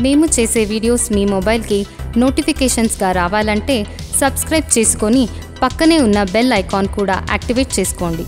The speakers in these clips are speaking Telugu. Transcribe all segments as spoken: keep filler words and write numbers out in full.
మేము చేసే వీడియోస్ మీ మొబైల్కి నోటిఫికేషన్స్గా రావాలంటే సబ్స్క్రైబ్ చేసుకొని పక్కనే ఉన్న బెల్ ఐకాన్ కూడా యాక్టివేట్ చేసుకోండి.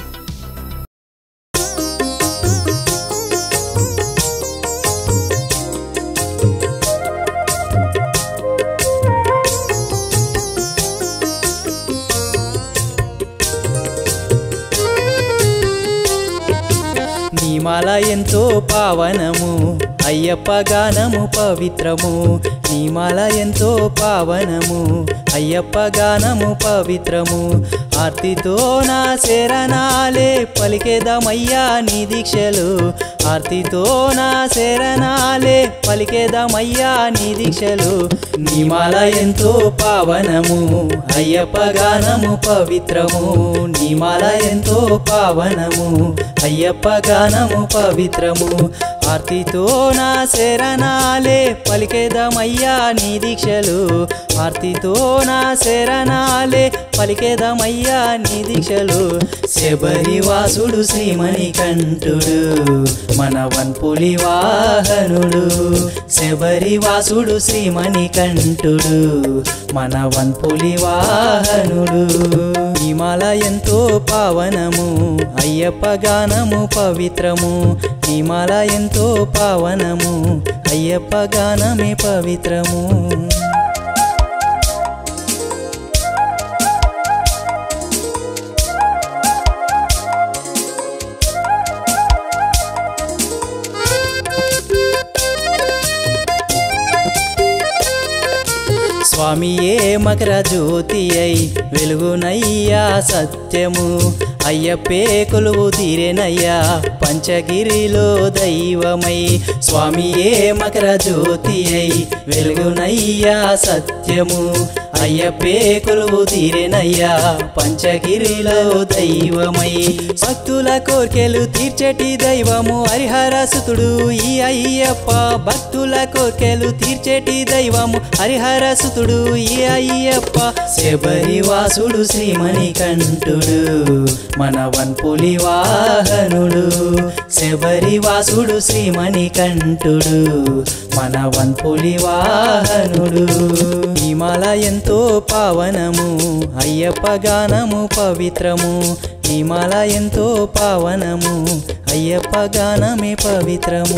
నీమాల ఎంతో పావనము అయ్యప్ప గానము పవిత్రము. నీమాల ఎంతో పావనము అయ్యప్ప గానము పవిత్రము. ఆర్తితో నా శరణాలే పలికేదమయ్యా నీ దీక్షలు. ఆర్తితో నా శరణాలే పలికేదమయ్యా నీ దీక్షలు. నీమాల ఎంతో పావనము అయ్యప్ప గానము పవిత్రము. నీమాల ఎంతో పావనము అయ్యప్ప గానము పవిత్రము. ఆర్తితో నా శరణాలే పలికేదమయ్యా నీ దీక్షలు. ఆర్తితో నా శరణాలే పలికేదమయ్యా నీ దీక్షలు. శబరివాసుడు శ్రీమణికంఠుడు మన వన్పులి వాహనుడు. శబరివాసుడు శ్రీమణికంఠుడు మన వన్పులి వాహనుడు. నీమాల ఎంతో పావనము అయ్యప్ప గానము పవిత్రము. నీమాల ఎంతో పావనము అయ్యప్ప గానమే పవిత్రము. స్వామియే మకర జ్యోతి అయి వెలుగునయ్యా సత్యము. అయ్యప్పే కొలువు తీరేనయ్యా పంచగిరిలో దైవమై. స్వామియే మకర జ్యోతి అయి వెలుగునయ్యా సత్యము. అయ్యప్పే కొలువు తీరేనయ్యా పంచగిరిలో దైవమై. భక్తుల కోర్కెలు తీర్చేటి దైవము హరిహరసుతుడు ఈ అయ్యప్ప. భక్తుల కోర్కెలు తీర్చేటి దైవము హరిహరసుతుడు ఈ అయ్యప్ప. శబరివాసుడు శ్రీమణికంఠుడు మన వన్పులి వాహనుడు. శబరివాసుడు శ్రీమణికంఠుడు మన వన్పులి వాహనుడు. నీమాల ఎంతో పావనము అయ్యప్ప గానము పవిత్రము. నీమాల ఎంతో పావనము అయ్యప్ప గానమే పవిత్రము.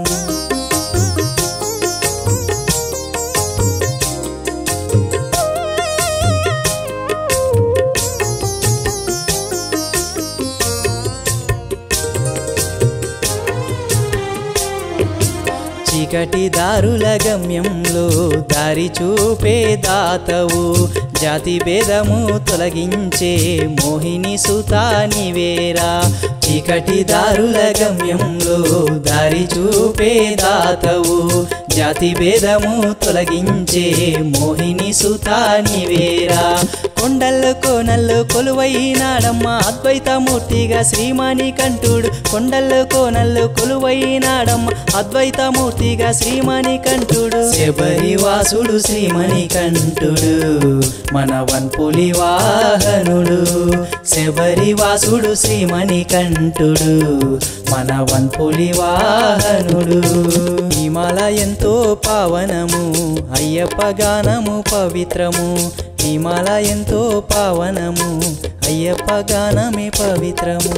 చీకటి దారుల గమ్యంలో దారి చూపే దాతవు. జాతి భేదము తొలగించే మోహిని సుతా నీవేరా. చీకటి దారుల గమ్యంలో దారి చూపే దాతవు. జాతి భేదము తొలగించే మోహిని సుతా నీవేరా. కొండల్లో కోనల్లో కొలువైనాడమ్మ అద్వైతమూర్తిగా శ్రీమణికంఠుడు. కొండల్లో కోనల్లో కొలువైనాడమ్మ అద్వైతమూర్తిగా శ్రీమణికంఠుడు. శబరివాసుడు శ్రీమణికంఠుడు మన వన్పులి వాహనుడు. శబరివాసుడు శ్రీమణికంఠుడు మన వన్పులి వాహనుడు. నీమాల ఎంతో పావనము అయ్యప్ప గానము పవిత్రము. నీమాల ఎంతో పావనము అయ్యప్ప గానమే పవిత్రము.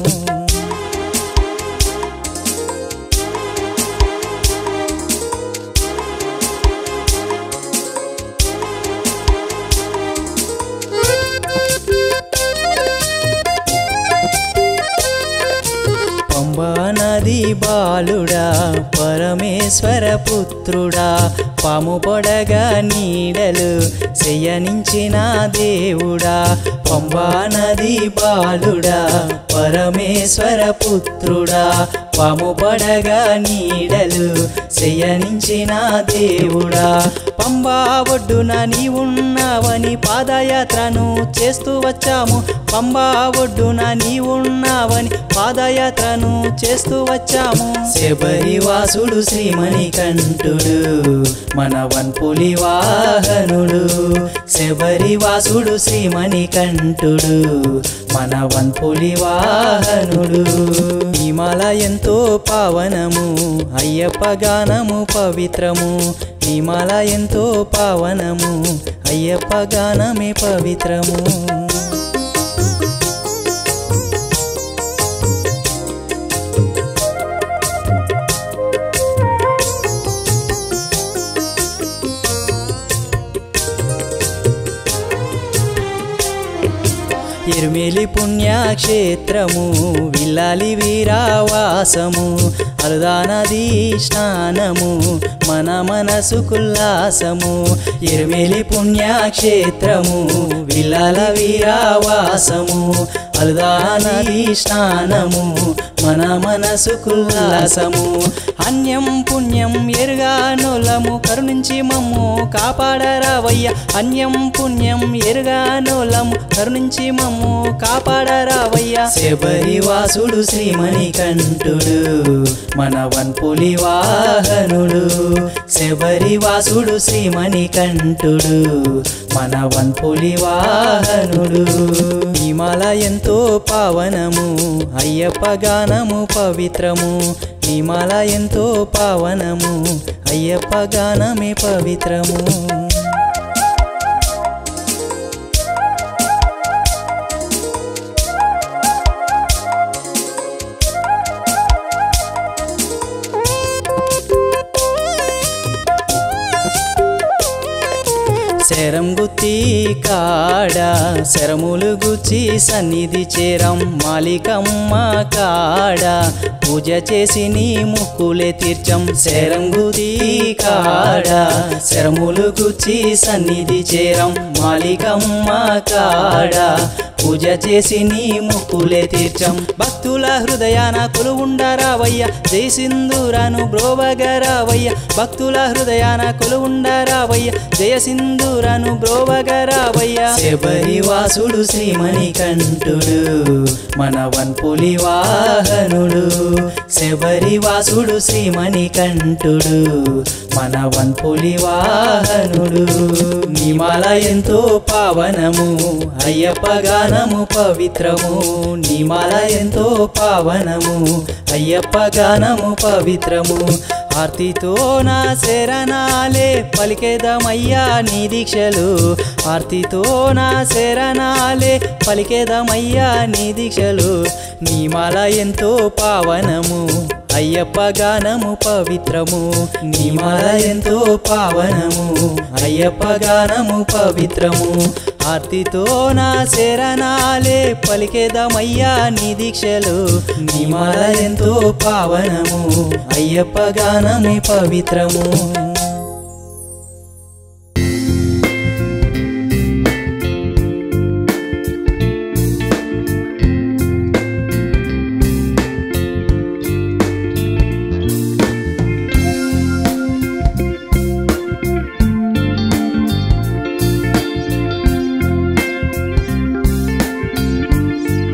పంబా నది బాలుడా పరమేశ్వర పుత్రుడా. పాము పొడగా నీడలు శయనించిన దేవుడా. పంబా నది బాలుడా పరమేశ్వర పుత్రుడా. పాము పడగా నీడలు శయనించిన దేవుడా. పంబా ఒడ్డున నీ ఉన్నావని పాదయాత్రను చేస్తూ వచ్చాము. పంబా ఒడ్డున నీ ఉన్నావని పాదయాత్రను చేస్తూ వచ్చాము. శబరివాసుడు శ్రీమణికంఠుడు మన వన్పులి వాహనుడు. శబరివాసుడు శ్రీమణికంఠుడు మన వన్పులి వాహనుడు. నీమాల ఎంతో పావనము అయ్యప్ప గానము పవిత్రము. నీ మాల ఎంతో పావనము అయ్యప్ప గానమే పవిత్రము ఎరుమేలి పుణ్యక్షేత్రము విల్లాలి వీరావాసము అరుదా నదీ స్నానము మన మనసుకుల్లాసము ఎరుమేలి పుణ్యక్షేత్రము విల్లాలి వీరావాసము అరుదా నదీ స్నానము మన మనసుకుల్లాసము అన్యం పుణ్యం ఎరుగానోలము కరుణించి మమ్ము కాపాడరావయ్య అన్యం పుణ్యం ఎరుగానోలము కరుణించి మమ్ము కాపాడరావయ్య శబరివాసుడు శ్రీమణికంఠుడు మన వన్పులి వాహనుడు శబరివాసుడు శ్రీమణికంఠుడు మన వన్పులి వాహనుడు ఈ మాల ఎంతో పావనము అయ్యప్ప గానము పవిత్రము నీ మాల ఎంతో పావనము అయ్యప్ప గానమే పవిత్రము శరం గుత్తి కాడ శరములు గుచ్చి సన్నిధి చేరం మాలికమ్మ కాడ పూజ చేసి నీ ముక్కులే తీర్చం శరం గుత్తి కాడ శరములు గుచ్చి సన్నిధి చేరం మాలికమ్మ కాడ పూజ చేసి నీ ముక్కులే తీర్చం భక్తుల హృదయాన కొలువుండరావయ్య జై సింధూరాను బ్రోవగరావయ్య భక్తుల హృదయాన కొలువుండరావయ్య జయ సింధూరాను బ్రోవగరావయ్య శబరివాసుడు శ్రీమణికంఠుడు మన వన్పులి వాహనుడు శబరివాసుడు శ్రీమణికంఠుడు మన వన్పులి వాహనుడు నీ మాల ఎంతో పావనము అయ్యప్ప గానము పవిత్రము నీ మాల ఎంతో పావనము అయ్యప్ప గానము పవిత్రము ఆర్తితో నా శరణాలే పలికేదమయ్యా నీ దీక్షలు ఆర్తితో నా శరణాలే పలికేదమయ్యా నీ దీక్షలు నీ మాల ఎంతో పావనము అయ్యప్ప గానము పవిత్రము నీ మాల ఎంతో పావనము అయ్యప్ప గానము పవిత్రము ఆర్తితో నా శరణాలే పలికేదమయ్యా నీ దీక్షలు నీ మాల ఎంతో పావనము అయ్యప్ప గానమే పవిత్రము